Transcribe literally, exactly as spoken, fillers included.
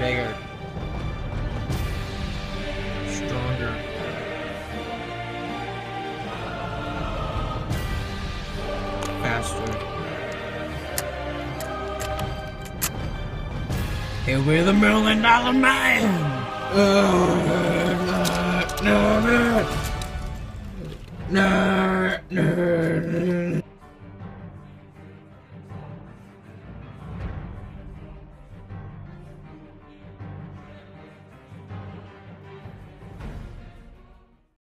Bigger. Stronger. Faster. He'll be the million dollar man! Uh, no, no, no, no, no, no.